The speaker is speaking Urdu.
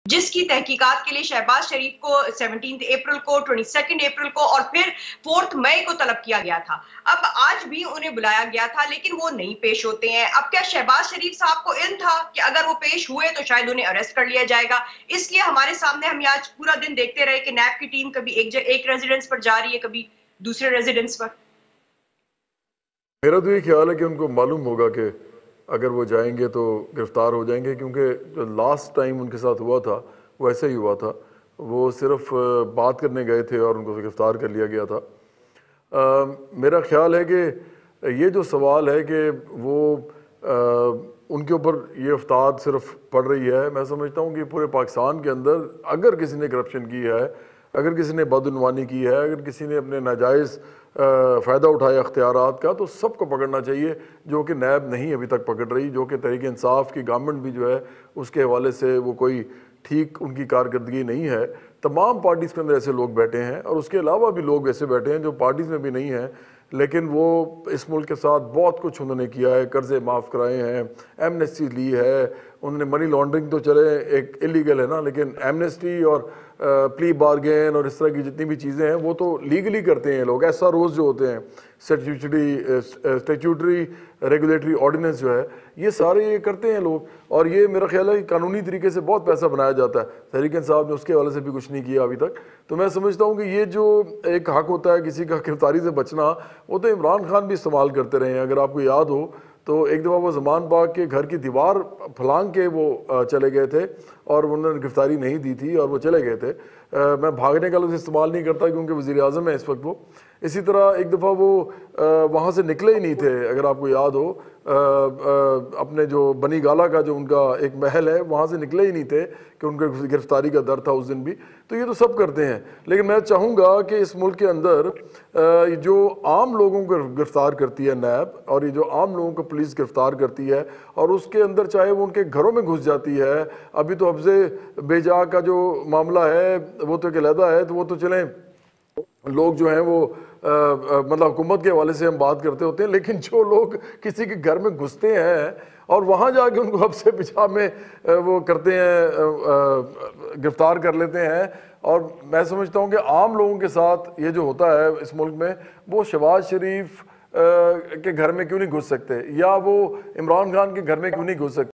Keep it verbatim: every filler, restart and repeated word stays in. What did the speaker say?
جس کی تحقیقات کے لیے شہباز شریف کو سیونٹینتھ اپریل کو، ٹوئنٹی سیکنڈ اپریل کو اور پھر فورتھ مئی کو طلب کیا گیا تھا۔ اب آج بھی انہیں بلایا گیا تھا لیکن وہ نہیں پیش ہوتے ہیں۔ اب کیا شہباز شریف صاحب کو علم تھا کہ اگر وہ پیش ہوئے تو شاید انہیں اریسٹ کر لیا جائے گا؟ اس لیے ہمارے سامنے ہم آج پورا دن دیکھتے رہے کہ نیب کی ٹیم کبھی ایک ایک ریزیڈنس پر جا رہی ہے، کبھی دوسرے ریزیڈنس پر۔ میرا تو یہ خیال ہے کہ ان کو معلوم ہوگا کہ اگر وہ جائیں گے تو گرفتار ہو جائیں گے، کیونکہ جو لاسٹ ٹائم ان کے ساتھ ہوا تھا وہ ایسا ہی ہوا تھا۔ وہ صرف بات کرنے گئے تھے اور ان کو گرفتار کر لیا گیا تھا۔ میرا خیال ہے کہ یہ جو سوال ہے کہ وہ ان کے اوپر یہ افتاد صرف پڑ رہی ہے، میں سمجھتا ہوں کہ پورے پاکستان کے اندر اگر کسی نے کرپشن کی ہے، اگر کسی نے بدعنوانی کی ہے، اگر کسی نے اپنے ناجائز فائدہ اٹھایا اختیارات کا، تو سب کو پکڑنا چاہیے، جو کہ نیب نہیں ابھی تک پکڑ رہی، جو کہ تحریک انصاف کی گورنمنٹ بھی جو ہے اس کے حوالے سے وہ کوئی ٹھیک ان کی کارکردگی نہیں ہے۔ تمام پارٹیز کے اندر ایسے لوگ بیٹھے ہیں اور اس کے علاوہ بھی لوگ ایسے بیٹھے ہیں جو پارٹیز میں بھی نہیں ہیں، لیکن وہ اس ملک کے ساتھ بہت کچھ انہوں نے کیا ہے، قرضے معاف کرائے ہیں، ایمنسٹی لی ہے، انہوں نے منی لانڈرنگ تو چلے ایک ایلیگل ہے نا، لیکن ایمنسٹی اور پلی بارگین اور اس طرح کی جتنی بھی چیزیں ہیں وہ تو لیگلی کرتے ہیں لوگ۔ ایسا روز جو ہوتے ہیں اسٹیچوٹری اسٹیچوٹری ریگولیٹری آرڈیننس جو ہے، یہ سارے یہ کرتے ہیں لوگ، اور یہ میرا خیال ہے کہ قانونی طریقے سے بہت پیسہ بنایا جاتا ہے۔ تحریک انصاف نے اس کے حوالے سے بھی کچھ نہیں کیا ابھی تک۔ تو میں سمجھتا ہوں کہ یہ جو ایک حق ہوتا ہے کسی کا گرفتاری سے بچنا، وہ تو عمران خان بھی استعمال کرتے رہے ہیں۔ اگر آپ کو یاد ہو تو ایک دفعہ وہ زمان پاک کے گھر کی دیوار پھلانگ کے وہ چلے گئے تھے اور انہوں نے گرفتاری نہیں دی تھی اور وہ چلے گئے تھے۔ میں بھاگنے کا لفظ استعمال نہیں کرتا کیونکہ وزیر اعظم ہے اس وقت وہ۔ اسی طرح ایک دفعہ وہ وہاں سے نکلے ہی نہیں تھے، اگر آپ کو یاد ہو، اپنے جو بنی گالا کا جو ان کا ایک محل ہے وہاں سے نکلے ہی نہیں تھے کہ ان کو گرفتاری کا ڈر تھا اس دن بھی۔ تو یہ تو سب کرتے ہیں، لیکن میں چاہوں گا کہ اس ملک کے اندر جو عام لوگوں کو گرفتار کرتی ہے نیب، اور یہ جو عام لوگوں کو پولیس گرفتار کرتی ہے اور اس کے اندر چاہے وہ ان کے گھروں میں گھس جاتی ہے، ابھی تو حفظ بے جا کا جو معاملہ ہے وہ تو ایک علیحدہ ہے، تو وہ تو چلیں لوگ جو ہیں وہ مطلب حکومت کے حوالے سے ہم بات کرتے ہوتے ہیں، لیکن جو لوگ کسی کے گھر میں گھستے ہیں اور وہاں جا کے ان کو حبس بجا میں وہ کرتے ہیں، گرفتار کر لیتے ہیں، اور میں سمجھتا ہوں کہ عام لوگوں کے ساتھ یہ جو ہوتا ہے اس ملک میں، وہ شہباز شریف کے گھر میں کیوں نہیں گھس سکتے، یا وہ عمران خان کے گھر میں کیوں نہیں گھس سکتے۔